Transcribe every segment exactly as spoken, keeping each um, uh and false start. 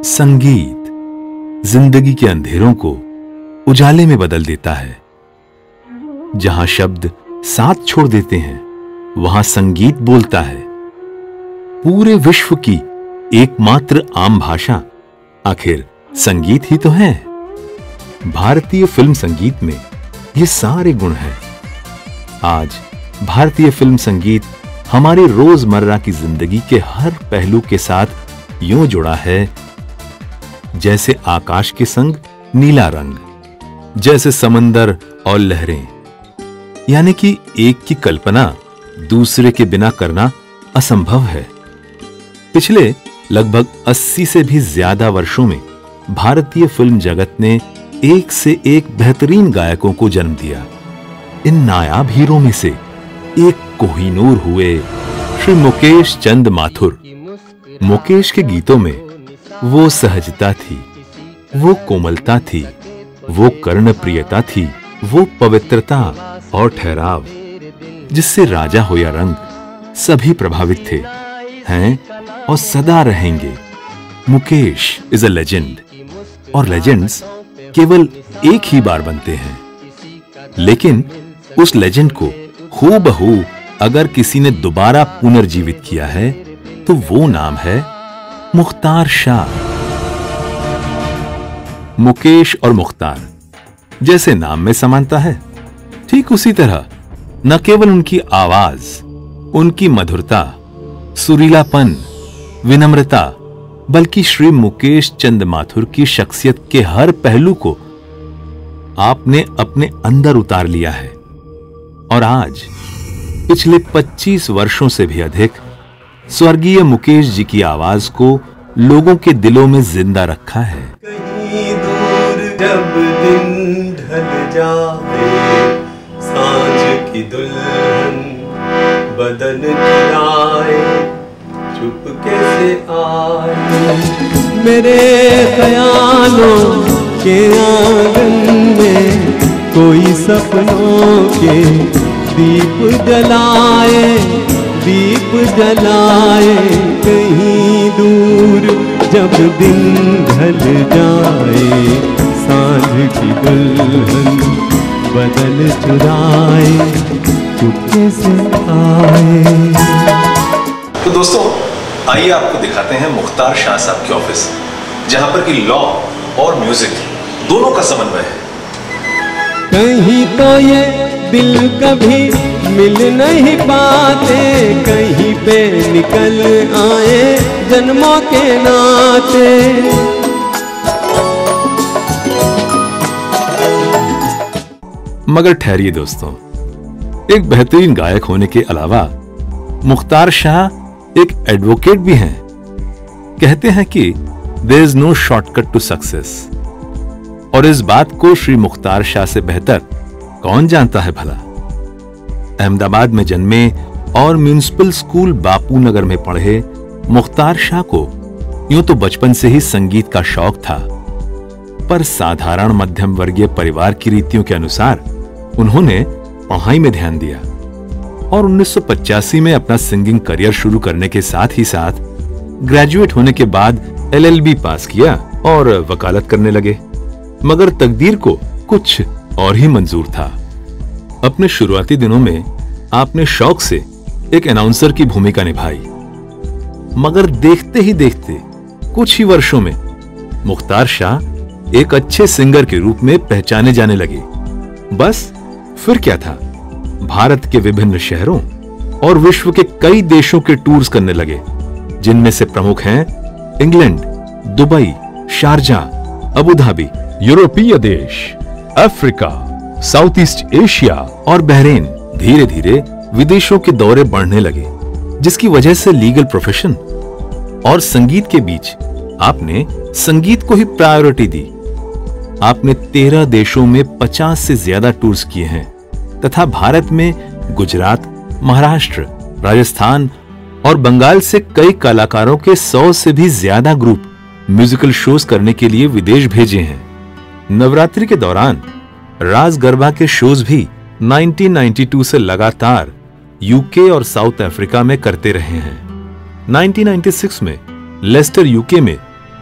संगीत जिंदगी के अंधेरों को उजाले में बदल देता है। जहां शब्द साथ छोड़ देते हैं, वहां संगीत बोलता है। पूरे विश्व की एकमात्र आम भाषा आखिर संगीत ही तो है। भारतीय फिल्म संगीत में ये सारे गुण हैं। आज भारतीय फिल्म संगीत हमारे रोजमर्रा की जिंदगी के हर पहलू के साथ यूं जुड़ा है जैसे आकाश के संग नीला रंग, जैसे समंदर और लहरें। यानी कि एक की कल्पना दूसरे के बिना करना असंभव है। पिछले लगभग अस्सी से भी ज्यादा वर्षों में भारतीय फिल्म जगत ने एक से एक बेहतरीन गायकों को जन्म दिया। इन नायाब हीरों में से एक कोहिनूर हुए श्री मुकेश चंद माथुर। मुकेश के गीतों में वो सहजता थी, वो कोमलता थी, वो कर्णप्रियता थी, वो पवित्रता और ठहराव जिससे राजा हो या रंग सभी प्रभावित थे, हैं और सदा रहेंगे। मुकेश इज अ लेजेंड और लेजेंड्स केवल एक ही बार बनते हैं, लेकिन उस लेजेंड को हूबहू अगर किसी ने दोबारा पुनर्जीवित किया है तो वो नाम है मुख्तार शाह। मुकेश और मुख्तार जैसे नाम में समानता है, ठीक उसी तरह न केवल उनकी आवाज, उनकी मधुरता, सुरीलापन, विनम्रता, बल्कि श्री मुकेश चंद माथुर की शख्सियत के हर पहलू को आपने अपने अंदर उतार लिया है और आज पिछले पच्चीस वर्षों से भी अधिक स्वर्गीय मुकेश जी की आवाज को लोगों के दिलों में जिंदा रखा है। कहीं दूर जब दिन ढल जाए, सांझ की दुल्हन बदन चुराए, चुपके से आए मेरे ख्यालों के आंगन में, कोई सपनों के दीप जलाए, दीप जलाए। कहीं दूर जब दिन ढल जाए, सांझ की दुल्हन बदन चुराए, चुपके से आए। तो दोस्तों, आइए आपको दिखाते हैं मुख्तार शाह साहब के ऑफिस, जहां पर कि लॉ और म्यूजिक दोनों का समन्वय है। कहीं तो ये दिल कभी मिल नहीं पाते, कहीं पे निकल आए जन्मों के नाते। मगर ठहरिए दोस्तों, एक बेहतरीन गायक होने के अलावा मुख्तार शाह एक एडवोकेट भी हैं। कहते हैं कि there is no shortcut to success, और इस बात को श्री मुख्तार शाह से बेहतर कौन जानता है भला। अहमदाबाद में जन्मे और म्युनिसिपल स्कूल बापू नगर में पढ़े मुख्तार शाह को यूं तो बचपन से ही संगीत का शौक था, पर साधारण मध्यम वर्गीय परिवार की रीतियों के अनुसार उन्होंने पढ़ाई में ध्यान दिया और उन्नीस सौ पचासी में अपना सिंगिंग करियर शुरू करने के साथ ही साथ ग्रेजुएट होने के बाद एल एल बी पास किया और वकालत करने लगे। मगर तकदीर को कुछ और ही मंजूर था। अपने शुरुआती दिनों में आपने शौक से एक अनाउंसर की भूमिका निभाई, मगर देखते ही देखते कुछ ही वर्षों में मुख्तार शाह एक अच्छे सिंगर के रूप में पहचाने जाने लगे। बस फिर क्या था, भारत के विभिन्न शहरों और विश्व के कई देशों के टूर्स करने लगे, जिनमें से प्रमुख हैं England, Dubai, Sharjah, Abu Dhabi, यूरोपीय देश, अफ्रीका, साउथ ईस्ट एशिया और बहरीन। धीरे धीरे विदेशों के दौरे बढ़ने लगे, जिसकी वजह से लीगल प्रोफेशन और संगीत के बीच आपने संगीत को ही प्रायोरिटी दी। आपने तेरह देशों में पचास से ज्यादा टूर्स किए हैं तथा भारत में गुजरात, महाराष्ट्र, राजस्थान और बंगाल से कई कलाकारों के सौ से भी ज्यादा ग्रुप म्यूजिकल शोज करने के लिए विदेश भेजे हैं। नवरात्रि के दौरान रास गरबा के शोज भी उन्नीस सौ बानवे से लगातार यूके और साउथ अफ्रीका में करते रहे हैं। उन्नीस सौ छियानवे में लेस्टर यूके में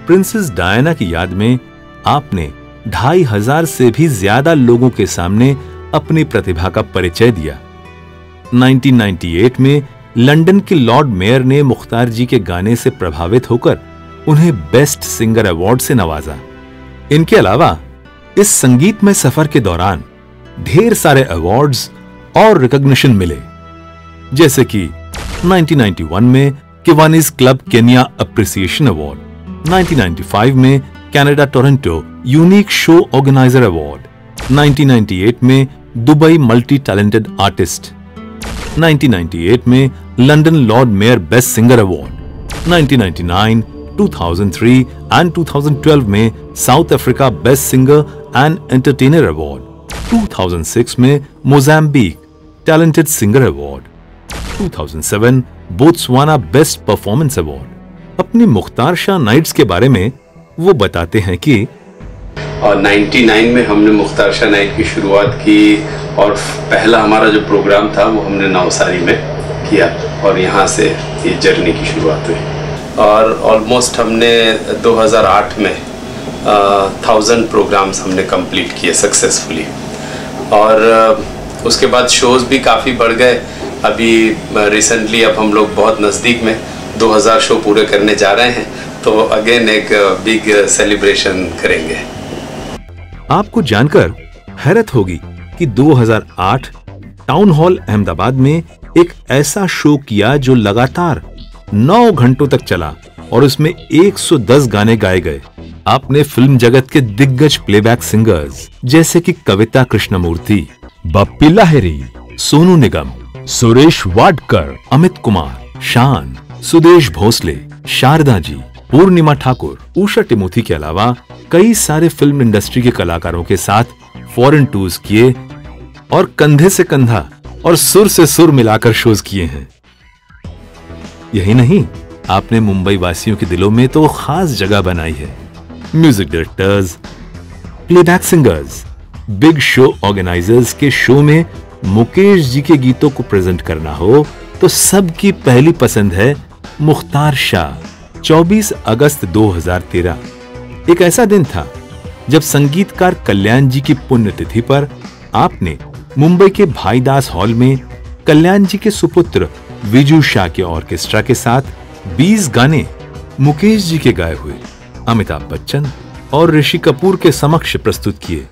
प्रिंसेस डायना की याद में आपने ढाई हजार से भी ज्यादा लोगों के सामने अपनी प्रतिभा का परिचय दिया। उन्नीस सौ अट्ठानवे में लंदन के लॉर्ड मेयर ने मुख्तार जी के गाने से प्रभावित होकर उन्हें बेस्ट सिंगर अवार्ड से नवाजा। इनके अलावा इस संगीतमय सफर के दौरान ढेर सारे अवार्ड्स और रिकॉग्निशन मिले, जैसे कि उन्नीस सौ इक्यानवे में Kiwanis club Kenya appreciation award, उन्नीस सौ पचानवे में Canada Toronto unique show organiser award, उन्नीस सौ अट्ठानवे में दुबई मल्टी टैलेंटेड आर्टिस्ट, उन्नीस सौ अट्ठानवे में London lord mayor best singer award, उन्नीस सौ निन्यानवे, दो हज़ार तीन एंड दो हज़ार बारह में south Africa best singer and entertainer award, दो हज़ार छह में मोजाम्बिक टैलेंटेड सिंगर अवार्ड, दो हज़ार सात बोत्सवाना बेस्ट परफॉर्मेंस अवार्ड। अपनी मुख्तार शाह नाइट्स के बारे में वो बताते हैं कि और निन्यानवे में हमने मुख्तार शाह नाइट की शुरुआत की और पहला हमारा जो प्रोग्राम था वो हमने नवसारी में किया और यहाँ से ये जर्नी की शुरुआत हुई। और ऑलमोस्ट हमने दो हज़ार आठ में थाउजेंड प्रोग्राम्स हमने कंप्लीट किए सक्सेसफुली और uh, उसके बाद शोज़ भी काफ़ी बढ़ गए। अभी रिसेंटली uh, अब हम लोग बहुत नज़दीक में दो हज़ार शो पूरे करने जा रहे हैं, तो अगेन एक बिग uh, सेलिब्रेशन करेंगे। आपको जानकर हैरत होगी कि दो हज़ार आठ टाउन हॉल अहमदाबाद में एक ऐसा शो किया जो लगातार नौ घंटों तक चला और उसमें एक सौ दस गाने गाए गए। आपने फिल्म जगत के दिग्गज प्लेबैक सिंगर्स जैसे कि कविता कृष्णमूर्ति, बप्पी लाहिरी, सोनू निगम, सुरेश वाडकर, अमित कुमार, शान, सुदेश भोसले, शारदा जी, पूर्णिमा ठाकुर, उषा टिमोथी के अलावा कई सारे फिल्म इंडस्ट्री के कलाकारों के साथ फॉरेन टूर्स किए और कंधे से कंधा और सुर से सुर मिलाकर शोज किए हैं। यही नहीं, आपने मुंबई वासियों के दिलों में तो खास जगह बनाई है। Music directors, playback singers, big show organisers के शो में मुकेश जी के गीतों को प्रेजेंट करना हो तो सबकी पहली पसंद है मुख्तार शाह। चौबीस अगस्त दो हज़ार तेरह एक ऐसा दिन था जब संगीतकार कल्याण जी की पुण्यतिथि पर आपने मुंबई के भाईदास हॉल में कल्याण जी के सुपुत्र विजू शाह के ऑर्केस्ट्रा के साथ बीस गाने मुकेश जी के गाए हुए अमिताभ बच्चन और ऋषि कपूर के समक्ष प्रस्तुत किए।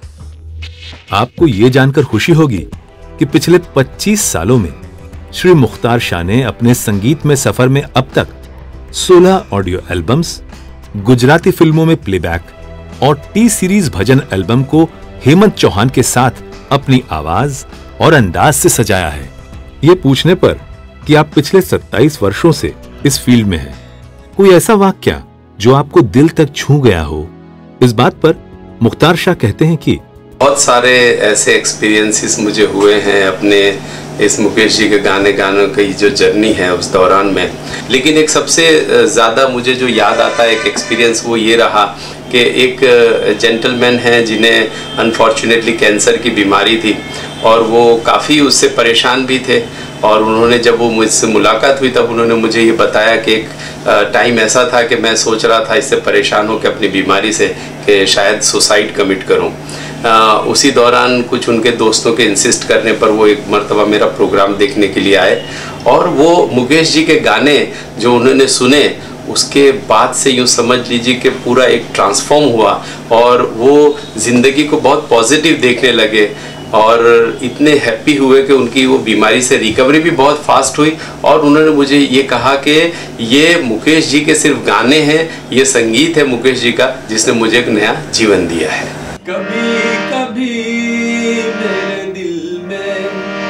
आपको यह जानकर खुशी होगी कि पिछले पच्चीस सालों में श्री मुख्तार शाह ने अपने संगीत में सफर में अब तक सोलह ऑडियो एल्बम्स, गुजराती फिल्मों में प्लेबैक और टी सीरीज भजन एल्बम को हेमंत चौहान के साथ अपनी आवाज और अंदाज से सजाया है। ये पूछने पर कि आप पिछले सत्ताईस वर्षों से इस फील्ड में हैं, कोई ऐसा वाक्या जो आपको दिल तक छू गया हो, इस बात पर मुख्तार शाह कहते हैं कि बहुत सारे ऐसे एक्सपीरियंसेस मुझे हुए हैं अपने इस मुकेश जी के गाने गानों की जो जर्नी है उस दौरान में, लेकिन एक सबसे ज़्यादा मुझे जो याद आता है एक एक्सपीरियंस वो ये रहा कि एक जेंटलमैन हैं जिन्हें अनफॉर्चुनेटली कैंसर की बीमारी थी और वो काफ़ी उससे परेशान भी थे और उन्होंने जब वो मुझसे मुलाकात हुई तब उन्होंने मुझे ये बताया कि एक टाइम ऐसा था कि मैं सोच रहा था इससे परेशान हो के अपनी बीमारी से कि शायद सुसाइड कमिट करूं। आ, उसी दौरान कुछ उनके दोस्तों के इंसिस्ट करने पर वो एक मर्तबा मेरा प्रोग्राम देखने के लिए आए और वो मुकेश जी के गाने जो उन्होंने सुने उसके बाद से यूँ समझ लीजिए कि पूरा एक ट्रांसफॉर्म हुआ और वो ज़िंदगी को बहुत पॉजिटिव देखने लगे और इतने हैप्पी हुए कि उनकी वो बीमारी से रिकवरी भी बहुत फास्ट हुई और उन्होंने मुझे ये कहा कि ये मुकेश जी के सिर्फ गाने हैं, ये संगीत है मुकेश जी का जिसने मुझे एक नया जीवन दिया है। कभी कभी मेरे दिल में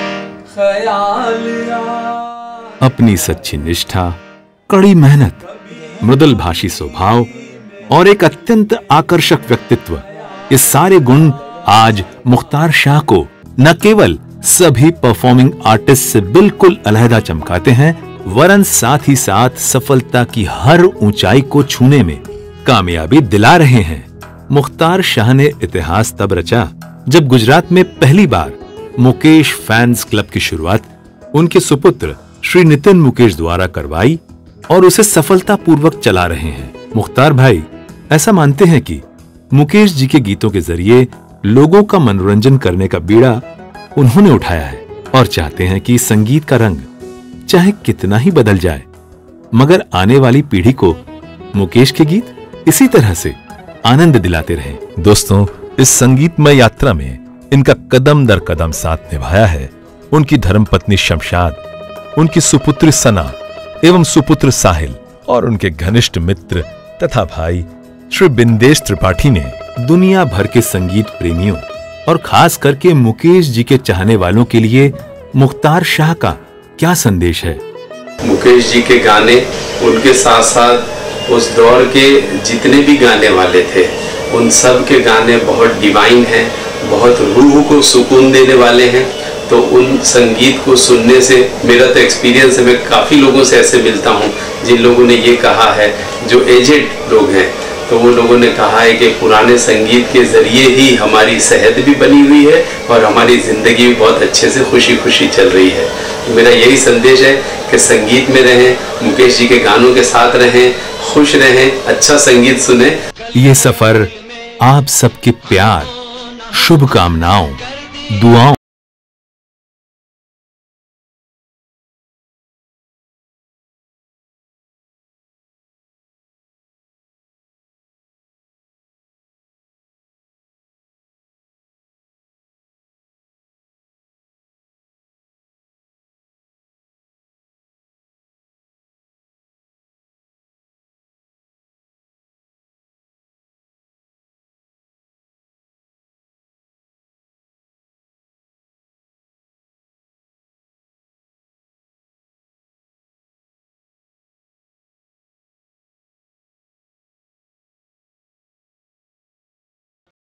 ख्याल आ। अपनी सच्ची निष्ठा, कड़ी मेहनत, मृदुल भाषी स्वभाव और एक अत्यंत आकर्षक व्यक्तित्व, ये सारे गुण आज मुख्तार शाह को न केवल सभी परफॉर्मिंग आर्टिस्ट से बिल्कुल अलहदा चमकाते हैं, वरन साथ ही साथ सफलता की हर ऊंचाई को छूने में कामयाबी दिला रहे हैं। मुख्तार शाह ने इतिहास तब रचा जब गुजरात में पहली बार मुकेश फैंस क्लब की शुरुआत उनके सुपुत्र श्री नितिन मुकेश द्वारा करवाई और उसे सफलतापूर्वक चला रहे हैं। मुख्तार भाई ऐसा मानते हैं कि मुकेश जी के गीतों के जरिए लोगों का मनोरंजन करने का बीड़ा उन्होंने उठाया है और चाहते हैं कि संगीत का रंग चाहे कितना ही बदल जाए, मगर आने वाली पीढ़ी को मुकेश के गीत इसी तरह से आनंद दिलाते रहे। दोस्तों, इस संगीतमय यात्रा में इनका कदम दर कदम साथ निभाया है उनकी धर्मपत्नी शमशाद, उनकी सुपुत्री सना एवं सुपुत्र साहिल और उनके घनिष्ठ मित्र तथा भाई श्री बिंदेश त्रिपाठी ने। दुनिया भर के संगीत प्रेमियों और खास करके मुकेश जी के चाहने वालों के लिए मुख्तार शाह का क्या संदेश है? मुकेश जी के गाने, उनके साथ साथ उस दौर के जितने भी गाने वाले थे, उन सब के गाने बहुत डिवाइन हैं, बहुत रूह को सुकून देने वाले हैं। तो उन संगीत को सुनने से मेरा तो एक्सपीरियंस है, मैं काफ़ी लोगों से ऐसे मिलता हूँ जिन लोगों ने ये कहा है, जो एजेड लोग हैं, तो वो लोगों ने कहा है कि पुराने संगीत के ज़रिए ही हमारी सेहत भी बनी हुई है और हमारी ज़िंदगी भी बहुत अच्छे से खुशी खुशी चल रही है। तो मेरा यही संदेश है कि संगीत में रहें, मुकेश जी के गानों के साथ रहें, खुश रहें, अच्छा संगीत सुने। ये सफ़र आप सबके प्यार, शुभकामनाओं, दुआओं